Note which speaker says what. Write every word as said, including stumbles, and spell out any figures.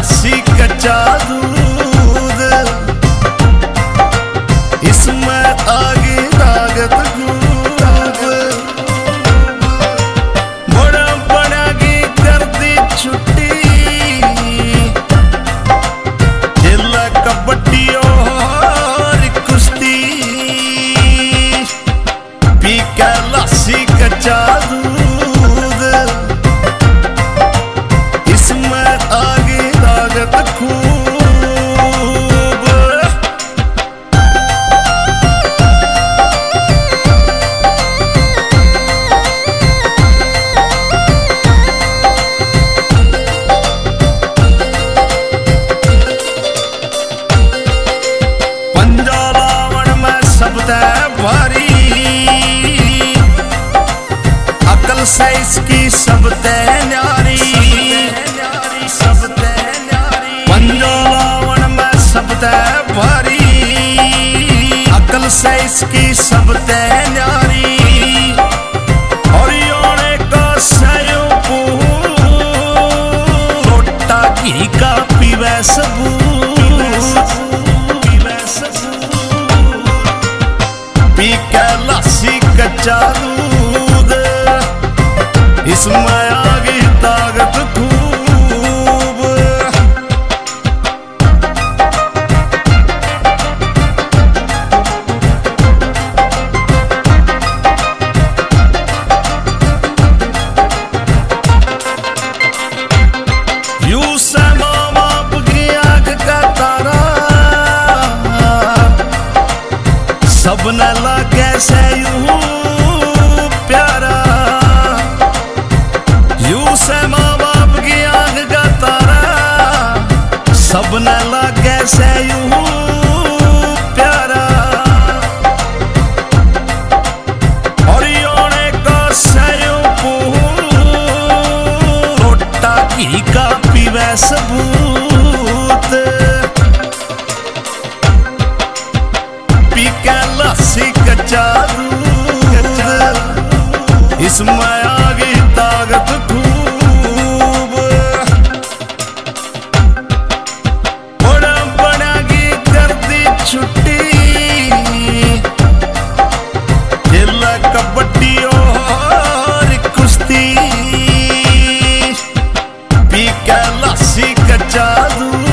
Speaker 1: लस्सी कच्चा दूध, इसमें आगे ताकत खूब, बड़ा बड़ा की कर दी छुट्टी, खेल कबड्डी और कुश्ती, पी के लस्सी कच्चा दूध, इसमें आगे ताकत खूब। पंजालावन में सबसे भारी, अकल से इसकी सबसे न्यारी, सबसे न्यारी। पंजालावन में सबसे भारी, अकल से इसकी सबसे न्यारी, हरियाणे का सयूं लोटा घी का पीवे सबूत, पी के लस्सी कच्चा दूध, इसमें आगे ताकत खूब। यूं से माँ बाप की आँख का तारा, सबने लागे से यूं प्यारा, यूं से माँ बाप की आँख का तारा, सबने लागे से यूं प्यारा, हरियाणे का सयूं लोटा घी का पीवे सबूत, पी के लस्सी कच्चा दूध, इसमें आगे ताकत खूब, बड़ा बड़ा की कर दी छुट्टी, खेल कबड्डी और कुश्ती, पी के लस्सी कच्चा दूध।